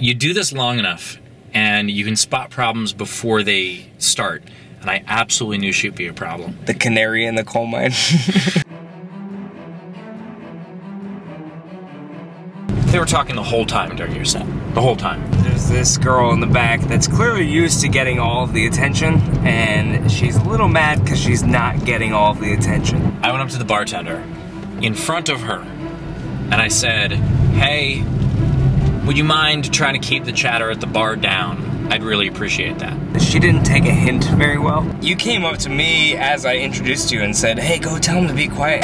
You do this long enough, and you can spot problems before they start. And I absolutely knew she'd be a problem. The canary in the coal mine. They were talking the whole time during your set. The whole time. There's this girl in the back that's clearly used to getting all of the attention, and she's a little mad because she's not getting all of the attention. I went up to the bartender in front of her, and I said, hey, would you mind trying to keep the chatter at the bar down? I'd really appreciate that. She didn't take a hint very well. You came up to me as I introduced you and said, hey, go tell him to be quiet.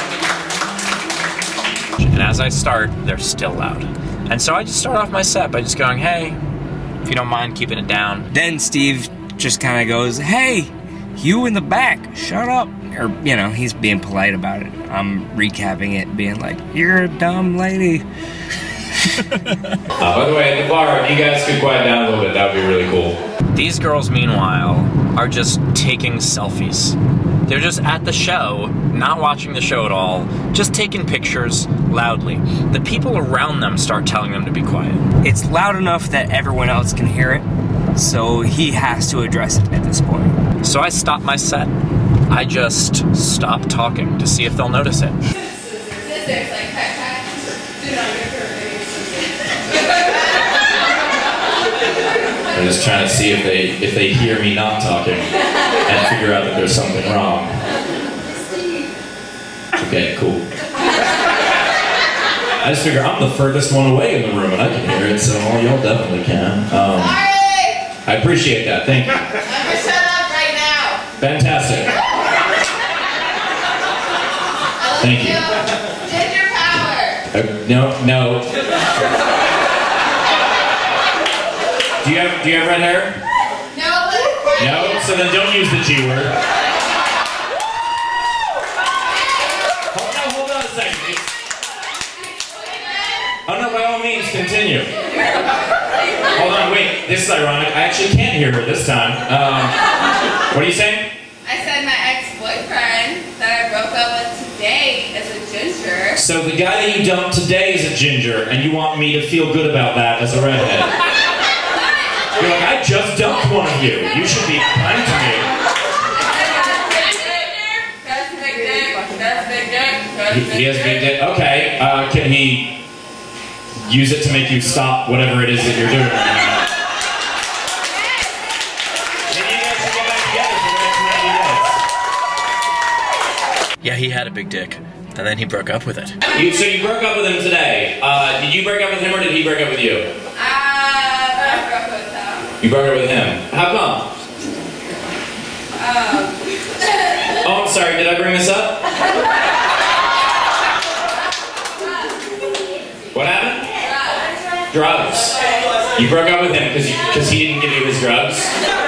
And as I start, they're still loud. And so I just start off my set by just going, hey, if you don't mind keeping it down. Then Steve just kind of goes, hey, you in the back, shut up. Or, you know, he's being polite about it. I'm recapping it, being like, you're a dumb lady. By the way, at the bar, if you guys could quiet down a little bit, that would be really cool. These girls, meanwhile, are just taking selfies. They're just at the show, not watching the show at all, just taking pictures loudly. The people around them start telling them to be quiet. It's loud enough that everyone else can hear it, so he has to address it at this point. So I stop my set. I just stop talking to see if they'll notice it. I'm just trying to see if they hear me not talking and figure out that there's something wrong. Okay, cool. I just figure I'm the furthest one away in the room and I can hear it, so y'all definitely can. I appreciate that, thank you. I'm gonna shut up right now. Fantastic. Thank you. Ginger power. No. Do you have red hair? No, but No? So then don't use the G word. Hold on a second. Oh no, by all means, continue. Hold on, wait, this is ironic. I actually can't hear her this time. What are you saying? I said my ex-boyfriend that I broke up with today is a ginger. So the guy that you dumped today is a ginger, and you want me to feel good about that as a redhead. You're like, I just dumped one of you. You should be kind to me. That's big dick. That's big dick. He has big dick. Okay, can he use it to make you stop whatever it is that you're doing right now? Maybe you guys should get back together for the next 90 minutes. Yeah, he had a big dick, and then he broke up with it. So you broke up with him today. Did you break up with him or did he break up with you? I broke up with him. You broke up with him. How come? Oh, I'm sorry. Did I bring this up? What happened? Drugs. You broke up with him because he didn't give you his drugs?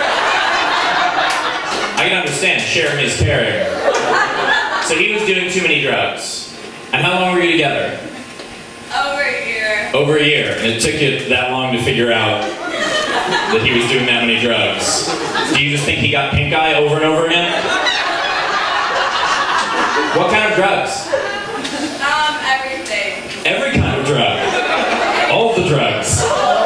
I can understand. Sharing is caring. So he was doing too many drugs. And how long were you together? Over a year. Over a year. And it took you that long to figure out that he was doing that many drugs. Do you just think he got pink eye over and over again? What kind of drugs? Everything. Every kind of drug. All the drugs.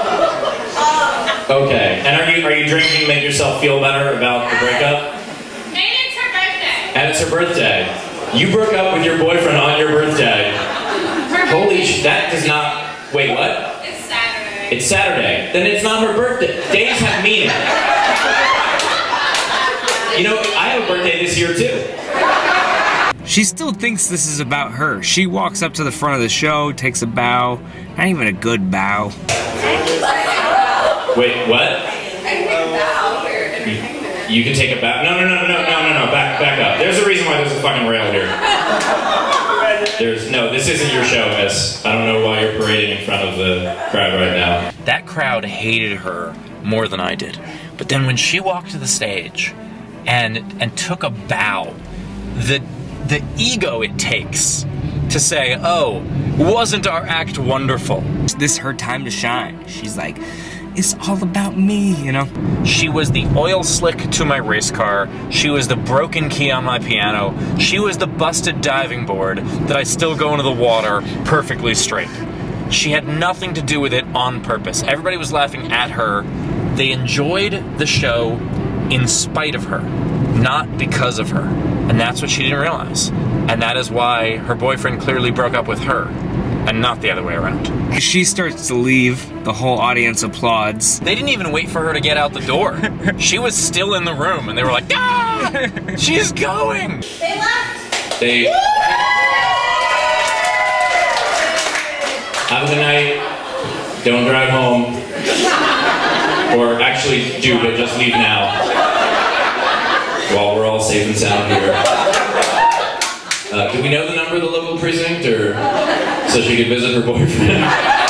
Okay. And are you drinking to make yourself feel better about the breakup? And it's her birthday. And it's her birthday. You broke up with your boyfriend on your birthday. Holy sh! That does not. Wait, what? It's Saturday. It's Saturday. Then it's not her birthday. Days have meaning. You know, I have a birthday this year too. She still thinks this is about her. She walks up to the front of the show, takes a bow. Not even a good bow. Wait, what? I can take a bow here. You can take a bow. No. Back up. There's a reason why there's a fucking rail here. This isn't your show, miss. I don't know why you're parading in front of the crowd right now. That crowd hated her more than I did. But then when she walked to the stage and took a bow, the ego it takes to say, oh, wasn't our act wonderful? This is her time to shine. She's like, it's all about me, you know? She was the oil slick to my race car. She was the broken key on my piano. She was the busted diving board that I still go into the water perfectly straight. She had nothing to do with it on purpose. Everybody was laughing at her. They enjoyed the show in spite of her, not because of her. And that's what she didn't realize. And that is why her boyfriend clearly broke up with her, and not the other way around. She starts to leave, the whole audience applauds. They didn't even wait for her to get out the door. She was still in the room, and they were like, ah! She's going! They left. They... Have a good night. Don't drive home. Or actually do, but just leave now. While we're all safe and sound here. Do we know the number of the local precinct, or so she could visit her boyfriend?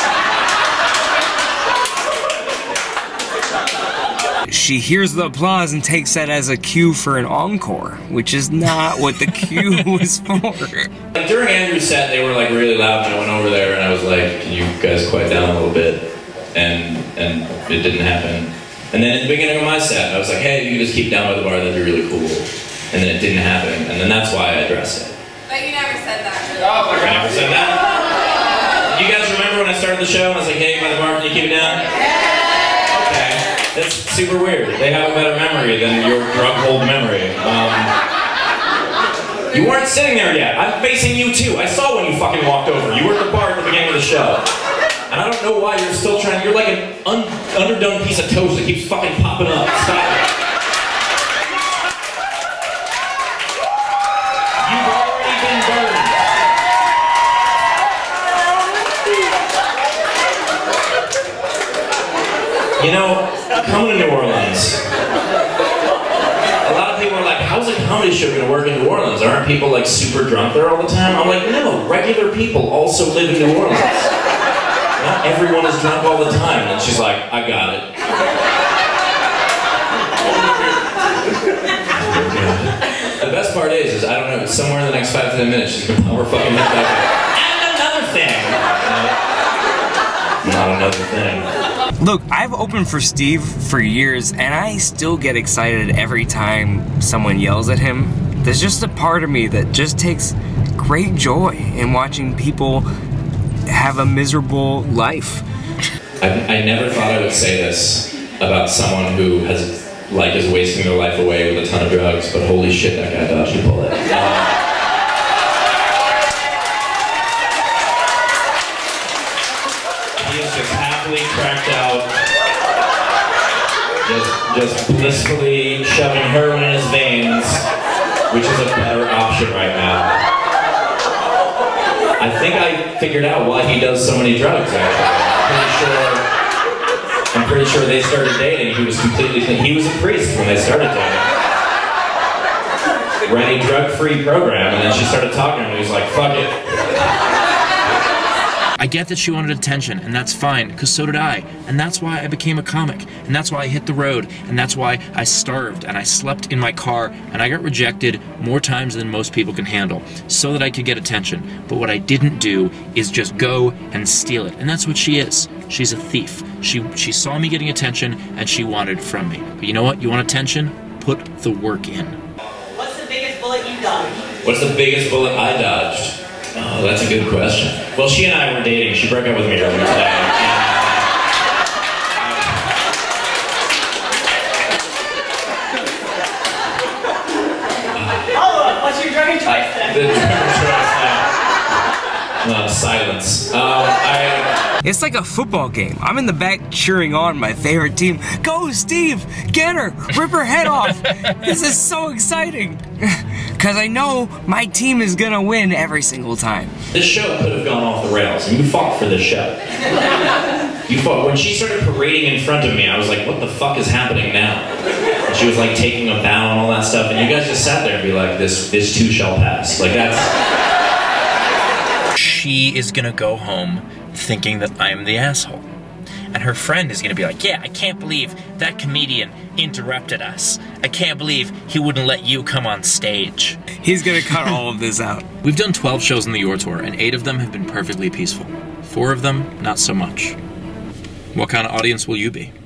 She hears the applause and takes that as a cue for an encore, which is not what the cue was for. Like, during Andrew's set, they were like really loud, and I went over there and I was like, "Can you guys quiet down a little bit?" And it didn't happen. And then at the beginning of my set, I was like, "Hey, you just keep down by the bar, that'd be really cool." And then it didn't happen, and then that's why I addressed it. But you never said that. I never said that. You guys remember when I started the show and I was like, "Hey, by the bar, can you keep it down?" Okay, that's super weird. They have a better memory than your drug-hold memory. You weren't sitting there yet. I'm facing you too. I saw when you fucking walked over. You were at the bar at the beginning of the show. And I don't know why you're still trying. You're like an underdone piece of toast that keeps fucking popping up. Stop it. You've already been burned. You know, coming to New Orleans, a lot of people are like, how's a comedy show going to work in New Orleans? Aren't people like super drunk there all the time? I'm like, no, regular people also live in New Orleans. Not everyone is drunk all the time. And she's like, I got it. The best part is I don't know, somewhere in the next 5 to 10 minutes, she's gonna pop her fucking head back. And another thing. Not another thing. Look, I've opened for Steve for years, and I still get excited every time someone yells at him. There's just a part of me that just takes great joy in watching people have a miserable life. I never thought I would say this about someone who is wasting their life away with a ton of drugs, but holy shit, that guy dodged a bullet. He is just happily cracked out, just blissfully shoving heroin in his veins, which is a better option right now. I think I figured out why he does so many drugs, actually. I'm pretty sure they started dating. He was he was a priest when they started dating. Ran a drug-free program, and then she started talking to him, and he was like, fuck it. I get that she wanted attention, and that's fine, because so did I. And that's why I became a comic, and that's why I hit the road, and that's why I starved, and I slept in my car, and I got rejected more times than most people can handle, so that I could get attention. But what I didn't do is just go and steal it, and that's what she is. She's a thief. She saw me getting attention, and she wanted it from me. But you know what? You want attention? Put the work in. What's the biggest bullet you dodged? What's the biggest bullet I dodged? Oh, that's a good question. Well, she and I were dating. She broke up with me earlier today. What's your drug choice then? The drug choice, silence. It's like a football game. I'm in the back cheering on my favorite team. Go, Steve! Get her! Rip her head off! This is so exciting! Because I know my team is gonna win every single time. This show could have gone off the rails, and you fought for this show. You fought. When she started parading in front of me, I was like, what the fuck is happening now? And she was like taking a bow and all that stuff, and you guys just sat there and be like, this too shall pass. Like, that's... She is gonna go home thinking that I'm the asshole. And her friend is gonna be like, yeah, I can't believe that comedian interrupted us. I can't believe he wouldn't let you come on stage. He's gonna cut all of this out. We've done 12 shows on the Your Tour, and 8 of them have been perfectly peaceful. 4 of them, not so much. What kind of audience will you be?